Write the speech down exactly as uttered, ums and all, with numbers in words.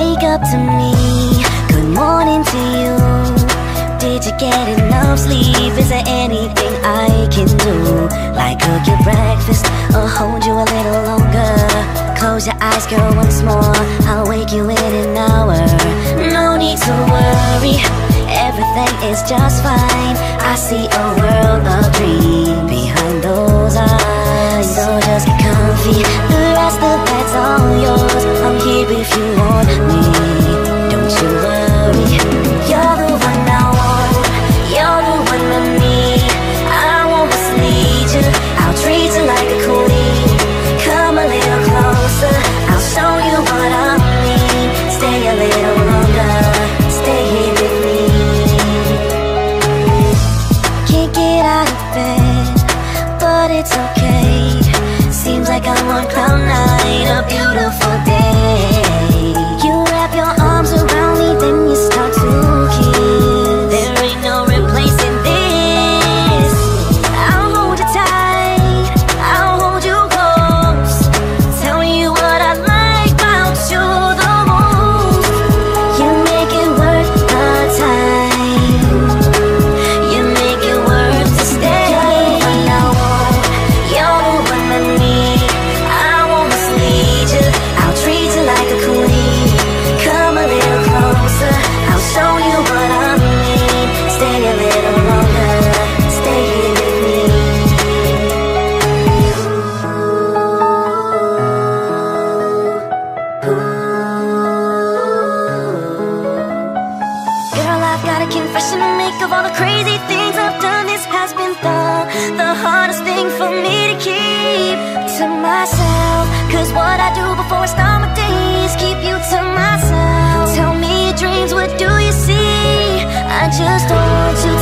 wake up to me, good morning to you. Did you get enough sleep? Is there anything I can do? Like cook your breakfast or hold you a little longer? Close your eyes, girl, once more. I'll wake you in an hour. No need to worry, everything is just fine. I see a world of green behind those eyes. So just get comfy, the rest of that's all yours. I'm here if you want me, don't you worry. You're the one I want, you're the one I need. I won't mislead you, I'll treat you like a queen. Come a little closer, I'll show you what I mean. Stay a little longer, stay here with me. Can't get out of bed, but it's okay. Seems like I'm on cloud nine, a beautiful day. You wrap your arms around me, then you start to kiss. There ain't no replacing this. I'll hold you tight, I'll hold you close. Tell you what I like about you the most. You make it worth the time, you make it worth to stay. You're the one I want, you're the one I need. I won't mislead you, I'll treat you like a queen. Come a little closer, I'll show you what I mean. Stay a little longer, stay here with me. Girl, I've got a confession to make of all the crazy things I've done. This has been the, the hardest thing for me to keep to myself. Cause what I do before I start my day is keep you to myself. Tell me your dreams, what do you see? I just don't want you to